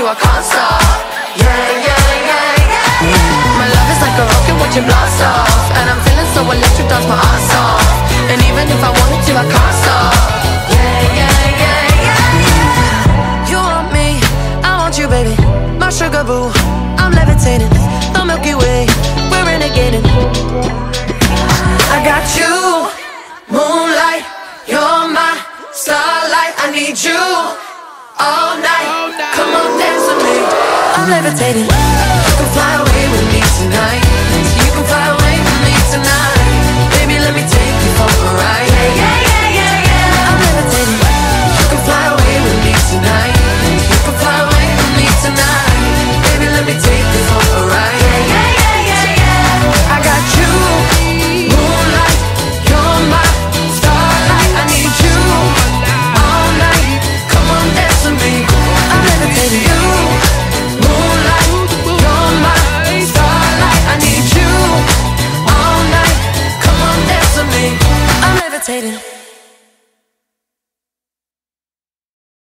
I can't stop. Yeah, yeah, yeah, yeah. My love is like a rocket watching blast off, and I'm feeling so electric, dance my ass off. And even if I wanted to, I can't stop. Yeah, yeah, yeah, yeah. You want me, I want you, baby. My sugar boo, I'm levitating. The Milky Way, we're renegading. I got you, moonlight, you're my starlight. I need you all night. Come on, dance with me. I'm levitating. You can fly away with me tonight.